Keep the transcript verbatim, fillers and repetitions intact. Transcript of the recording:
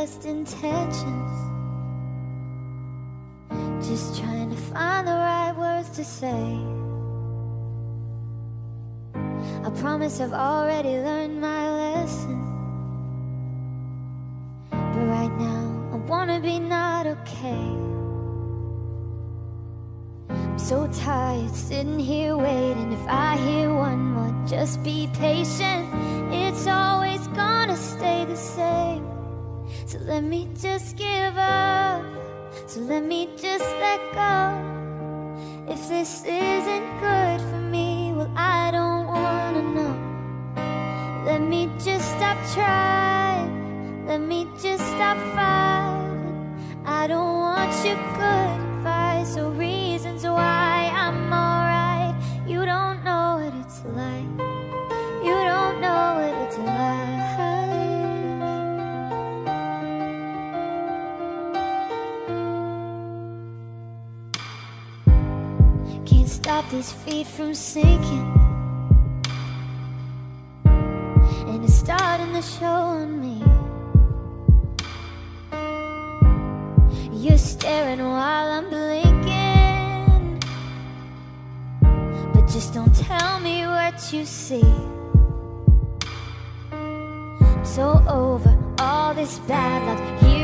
best intentions, just trying to find the right words to say. I promise I've already learned my lesson, but right now I wanna be not okay. I'm so tired sitting here waiting. If I hear one more, just be patient. It's always gonna stay the same. So let me just give up, so let me just let go. If this isn't good for me, well, I don't wanna know. Let me just stop trying, let me just stop fighting. I don't want your good advice or reasons why I'm alright. You don't know what it's like, you don't know what it's like. Can't stop these feet from sinking, and it's starting to show on me. You're staring while I'm blinking, but just don't tell me what you see. I'm so over all this bad luck. Here